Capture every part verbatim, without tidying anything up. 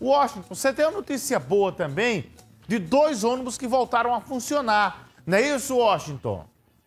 Washington, você tem uma notícia boa também de dois ônibus que voltaram a funcionar. Não é isso, Washington?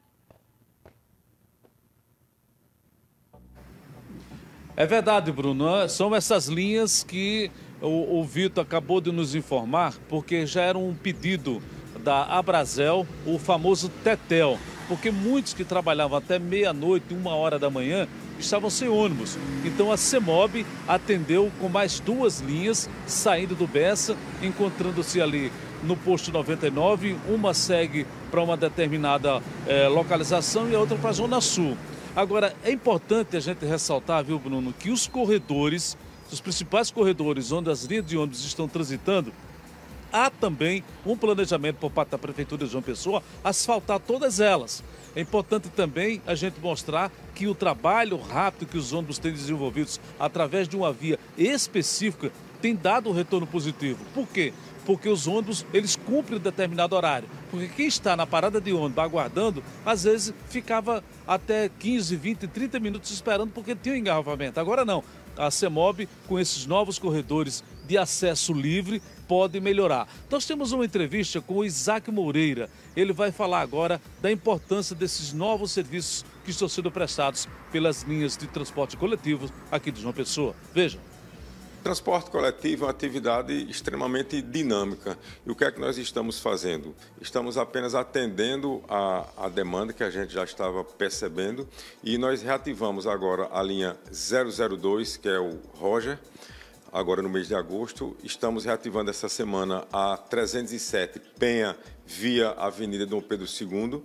É verdade, Bruno. São essas linhas que o, o Vitor acabou de nos informar, porque já era um pedido da Abrazel, o famoso Tetel, porque muitos que trabalhavam até meia-noite, uma hora da manhã, estavam sem ônibus. Então a CEMOB atendeu com mais duas linhas saindo do Bessa, encontrando-se ali no posto noventa e nove, uma segue para uma determinada eh, localização e a outra para a Zona Sul. Agora, é importante a gente ressaltar, viu, Bruno, que os corredores, os principais corredores onde as linhas de ônibus estão transitando, há também um planejamento por parte da Prefeitura de João Pessoa asfaltar todas elas. É importante também a gente mostrar que o trabalho rápido que os ônibus têm desenvolvidos através de uma via específica tem dado um retorno positivo. Por quê? Porque os ônibus, eles cumprem um determinado horário. Porque quem está na parada de ônibus aguardando, às vezes ficava até quinze, vinte, trinta minutos esperando porque tinha um engarrafamento. Agora não. A CEMOB, com esses novos corredores de acesso livre, pode melhorar. Nós temos uma entrevista com o Isaac Moreira. Ele vai falar agora da importância desses novos serviços que estão sendo prestados pelas linhas de transporte coletivo aqui de João Pessoa. Veja. Transporte coletivo é uma atividade extremamente dinâmica. E o que é que nós estamos fazendo? Estamos apenas atendendo a, a demanda que a gente já estava percebendo e nós reativamos agora a linha zero zero dois, que é o Roger, agora no mês de agosto. Estamos reativando essa semana a trezentos e sete Penha via Avenida Dom Pedro segundo.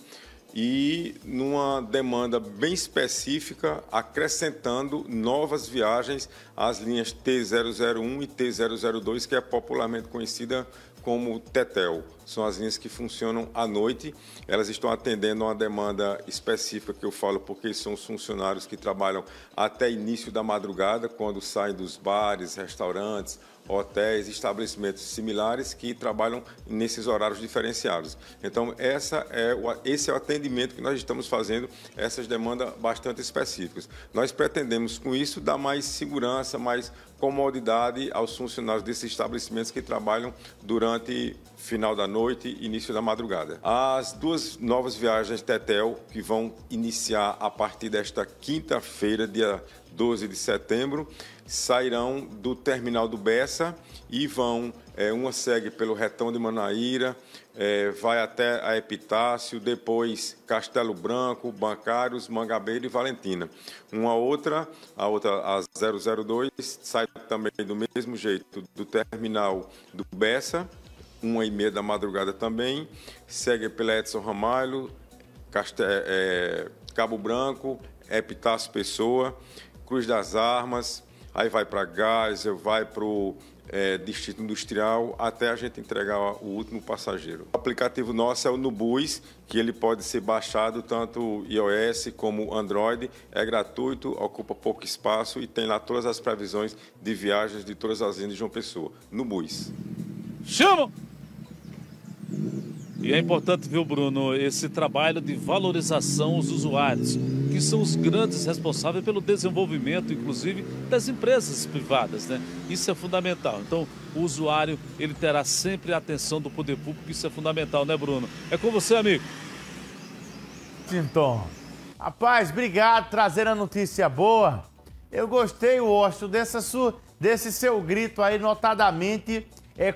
E numa demanda bem específica, acrescentando novas viagens às linhas T zero zero um e T zero zero dois, que é popularmente conhecida como Tetel. São as linhas que funcionam à noite. Elas estão atendendo a uma demanda específica que eu falo porque são os funcionários que trabalham até início da madrugada, quando saem dos bares, restaurantes, hotéis, estabelecimentos similares que trabalham nesses horários diferenciados. Então, essa é o, esse é o atendimento que nós estamos fazendo, essas demandas bastante específicas. Nós pretendemos, com isso, dar mais segurança, mais comodidade aos funcionários desses estabelecimentos que trabalham durante final da noite e início da madrugada. As duas novas viagens Tetel, que vão iniciar a partir desta quinta-feira, dia doze de setembro, sairão do terminal do Bessa e vão, é, uma segue pelo Retão de Manaíra, é, vai até a Epitácio, depois Castelo Branco, Bancários, Mangabeira e Valentina. Uma outra, a outra, a zero zero dois, sai também do mesmo jeito do terminal do Bessa, uma e meia da madrugada também, segue pela Edson Ramalho, Castel, é, Cabo Branco, Epitácio Pessoa, Cruz das Armas, aí vai para Geisel, vai para o é, Distrito Industrial, até a gente entregar o último passageiro. O aplicativo nosso é o Nubus, que ele pode ser baixado tanto iOS como Android, é gratuito, ocupa pouco espaço e tem lá todas as previsões de viagens de todas as linhas de João Pessoa. Nubus. Chama! E é importante, viu, Bruno, esse trabalho de valorização aos usuários, que são os grandes responsáveis pelo desenvolvimento, inclusive, das empresas privadas, né? Isso é fundamental. Então, o usuário, ele terá sempre a atenção do poder público, isso é fundamental, né, Bruno? É com você, amigo. Então, rapaz, obrigado por trazer a notícia boa. Eu gostei, Washington, dessa sua, desse seu grito aí, notadamente